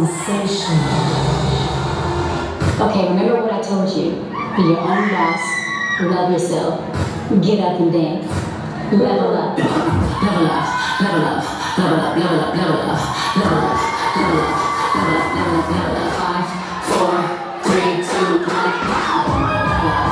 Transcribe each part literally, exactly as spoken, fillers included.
sensation. Okay, remember what I told you. Be your own boss, love yourself, get up and dance, level up, level up, level up, level up, level up, level up, level up, level up, level up, level up, level up. Five, four, three, two, one, pow! Level up,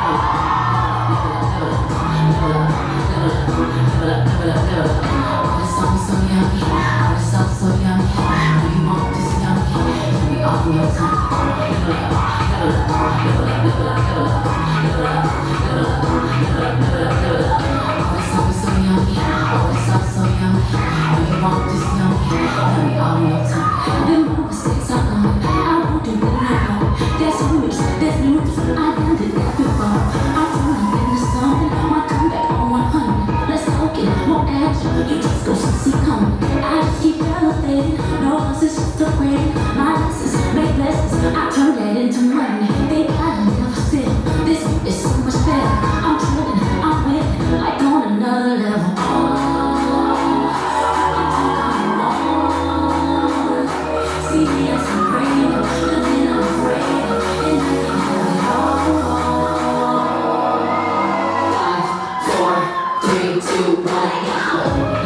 level up, level up, level up, level up, level up, level up. Oh, this song is so yummy, oh, this song is so yummy. Do you want this yummy? Let me off your tongue. Level up, level up, level up, level up, level up, level up, level up, level up, level up, level up. Oh, this song is so yummy, oh, this song is so yummy. Do you want this yummy? Let me off your tongue. The more mistakes I learn, I won't do them no more. There's hoops, there's loops, I done did that before. I turn in the sun, my comeback on one hundred. Let's go get more action, you just go see coming. I just keep elevating, no else is just a grade. My lessons make lessons, I turn that into money. They gotta never sit, this is so much better. I'm drilling, I'm winning, like on another level. Oh, I think I'm on. See me as I'm praying, but then I'm afraid, and I can have it all. Five, four, three, two, one, go.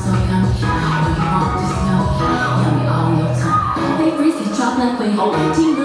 Like we